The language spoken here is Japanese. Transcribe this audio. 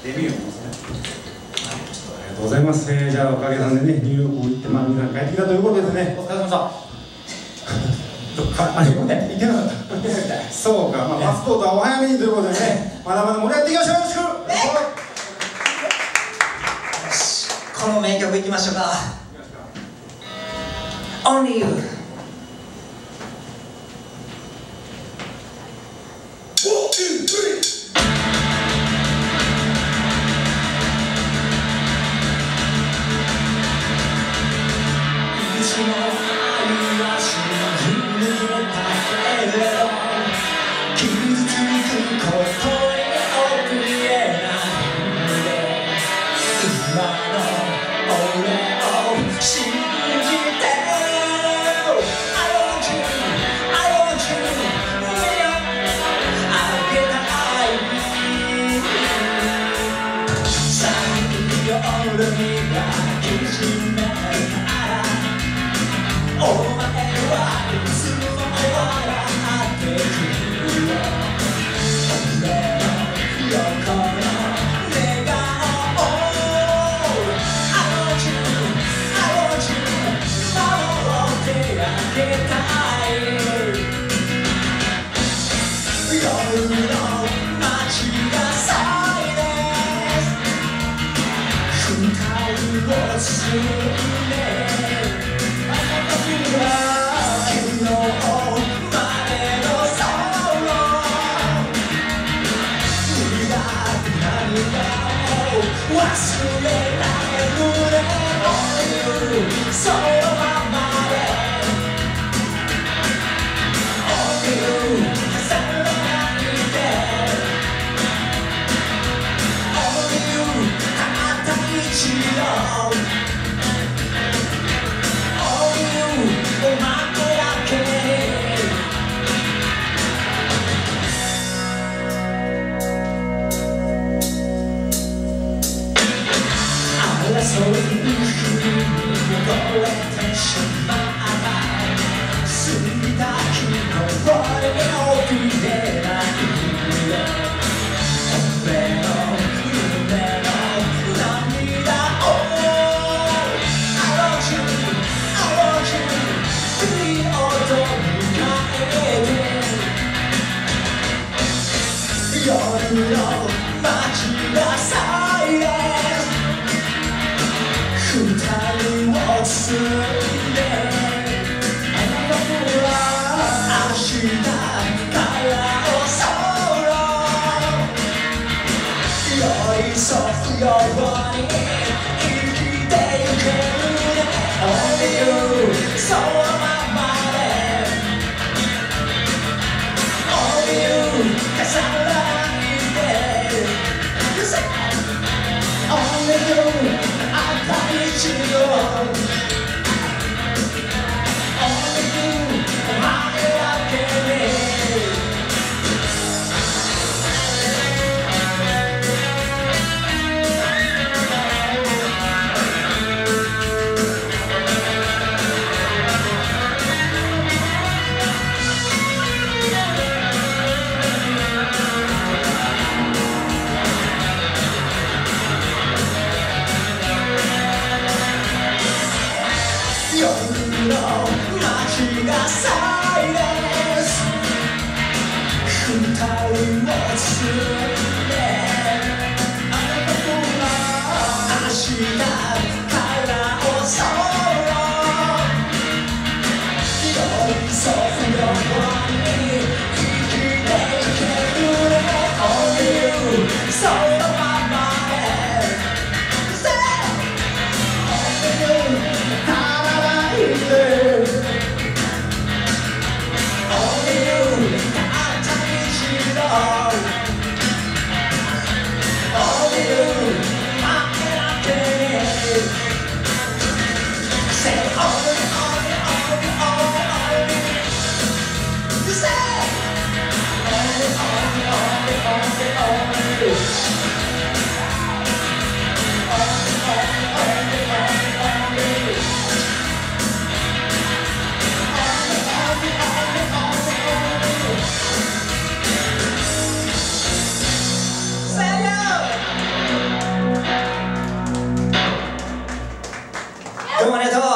デビューもですね。ありがとうございます。じゃあおかげさんでね、ニューヨーク行って、みんな帰ってきたということですね。お疲れ様でした。あれ、行けなかった。そうか、パスポートはお早めにということでね、まだまだ盛り上がっていきましょう。よろしく。 よし、この名曲いきましょうか。Only You。 俺もありがとう。